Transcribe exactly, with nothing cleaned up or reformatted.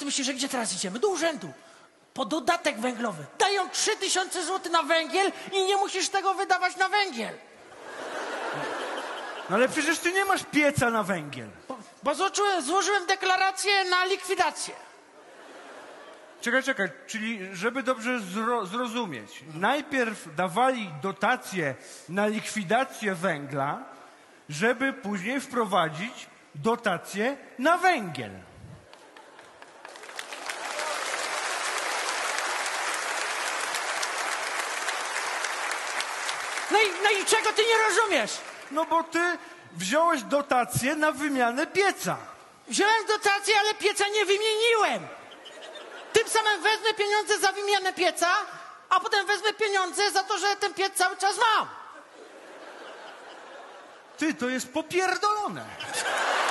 ty myślisz, że gdzie teraz idziemy? Do urzędu. Po dodatek węglowy. Dają trzy tysiące złotych na węgiel i nie musisz tego wydawać na węgiel. No ale przecież ty nie masz pieca na węgiel. Bo, bo złożyłem, złożyłem deklarację na likwidację. Czekaj, czekaj, czyli żeby dobrze zro zrozumieć. Najpierw dawali dotacje na likwidację węgla, żeby później wprowadzić dotacje na węgiel. No i, no i czego ty nie rozumiesz? No bo ty wziąłeś dotację na wymianę pieca. Wziąłem dotację, ale pieca nie wymieniłem. Tym samym wezmę pieniądze za wymianę pieca, a potem wezmę pieniądze za to, że ten piec cały czas mam. Ty, to jest popierdolone.